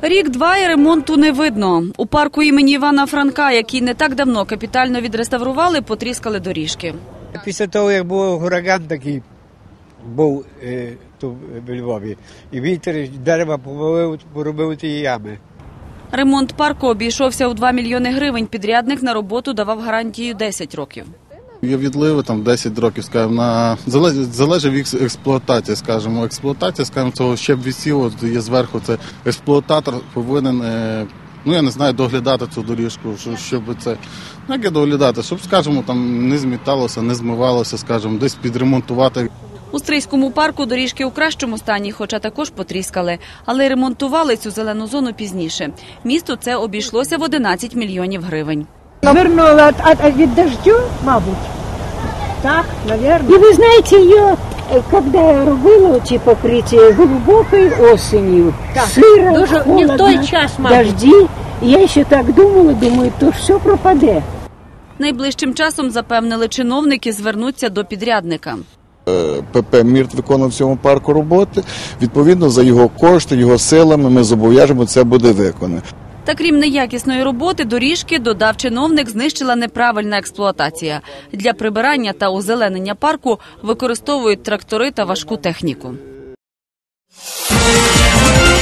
Рік-два і ремонту не видно. У парку імені Івана Франка, який не так давно капітально відреставрували, потріскали доріжки. Після того, як був ураган такий, був тут в Львові, і вітер дерева повалив, поробив ті ями. Ремонт парку обійшовся у 2 мільйони гривень. Підрядник на роботу давав гарантію 10 років. Є відливи, 10 років, скажімо, залежить від експлуатації, скажімо. Експлуатація, скажімо, цього ще б висіло, є зверху, це експлуататор повинен, я не знаю, доглядати цю доріжку, щоб це, як доглядати, щоб, скажімо, там не зміталося, не змивалося, скажімо, десь підремонтувати. У Стрийському парку доріжки у кращому стані, хоча також потріскали. Але ремонтували цю зелену зону пізніше. Місту це обійшлося в 11 мільйонів гривень. Наверное, від дождю, мабуть. Так, наверное. И вы знаете, ее, когда я робила ці покриття глибокою осенью, сиро, Дуже холодно, не в той час, мабуть. дожді, я ще так думаю, то все пропаде. Найближчим часом, запевнили чиновники, звернуться до підрядника. ПП «Мірт» виконує в цьому парку роботи. Відповідно, за його кошти, його силами ми зобов'яжемо, це буде виконано. Та крім неякісної роботи, доріжки, додав чиновник, знищила неправильна експлуатація. Для прибирання та озеленення парку використовують трактори та важку техніку.